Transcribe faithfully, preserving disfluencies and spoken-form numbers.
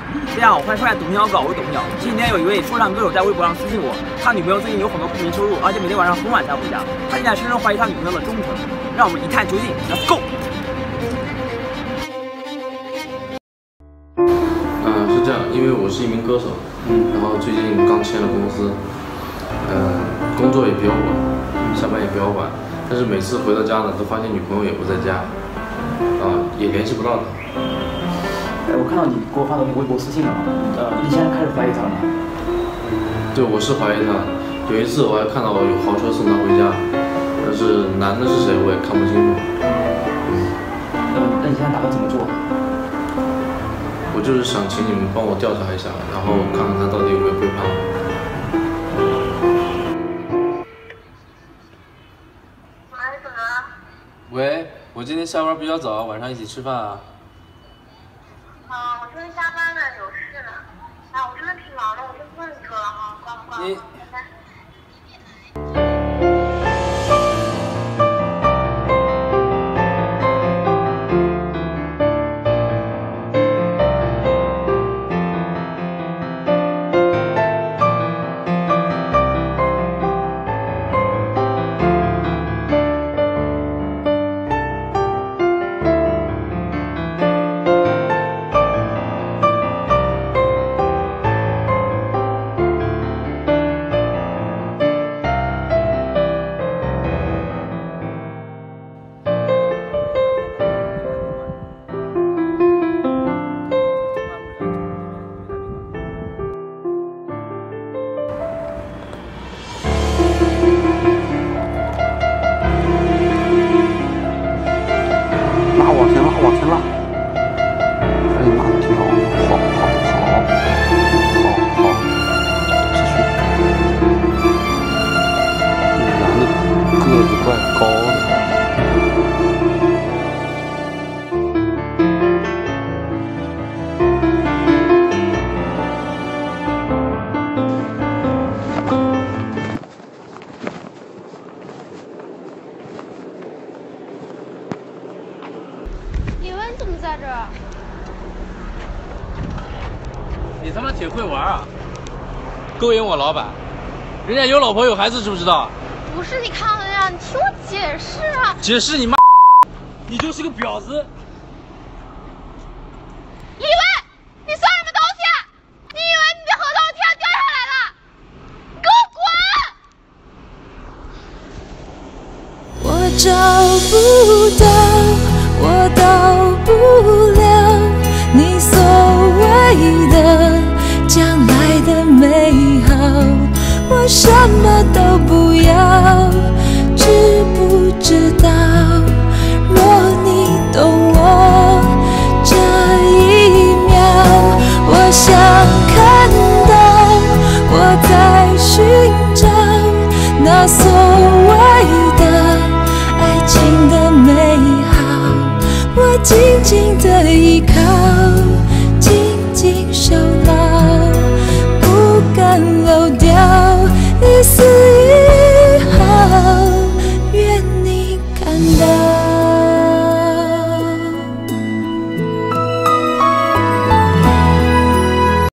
大家好，欢迎收看《董平要搞》，我是董平。前几天有一位说唱歌手在微博上私信我，他女朋友最近有很多不明收入，而且每天晚上很晚才回家。他现在深深怀疑他女朋友的忠诚，让我们一探究竟。Let's go。 嗯、呃，是这样，因为我是一名歌手，嗯，然后最近刚签了公司，呃，工作也比较稳，下班也比较晚，但是每次回到家呢，都发现女朋友也不在家，啊、呃，也联系不到她。 哎，我看到你给我发的那个微博私信了，呃，你现在开始怀疑他了吗？ 对，我是怀疑他。有一次我还看到有豪车送他回家，但是男的是谁我也看不清楚。 嗯，那你现在打算怎么做？ 我就是想请你们帮我调查一下，然后看看他到底有没有背叛我。 喂，怎么了？ 喂，我今天下班比较早，晚上一起吃饭啊。 啊，我这边加班呢，有事呢。啊，我真的挺忙的，我先不跟你说了哈，挂了挂了，拜拜。 拉往前拉，往前拉！哎，拉的挺好，好，好，好，好，好，继续。这男的个子怪高的。 你们怎么在这儿？ 你他妈挺会玩啊！勾引我老板，人家有老婆有孩子，知不知道？ 不是你看的呀，你听我解释啊！ 解释你妈！你就是个婊子！ 李威，你算什么东西？你以为你的合同天上掉下来了？给我滚！ 我找不到，我到不了你所谓的将来的美好，我什么都不要，知不知道？若你懂我这一秒，我想看到我在寻找那所谓的爱情的美好，我紧紧的依靠，紧紧守牢，不敢漏掉一丝。